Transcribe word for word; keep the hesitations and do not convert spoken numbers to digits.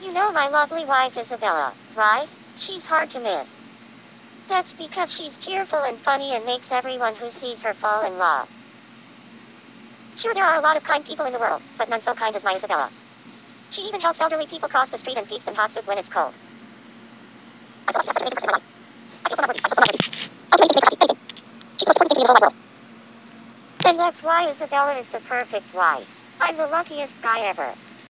You know my lovely wife Isabella, right? She's hard to miss. That's because she's cheerful and funny and makes everyone who sees her fall in love. Sure, there are a lot of kind people in the world, but none so kind as my Isabella. She even helps elderly people cross the street and feeds them hot soup when it's cold. I'm so lucky to have such an amazing person in my life. I feel so unworthy. I feel so unworthy. Oh, do anything, think about me, anything. She's the most important thing to me in the whole wide world. And that's why Isabella is the perfect wife. I'm the luckiest guy ever.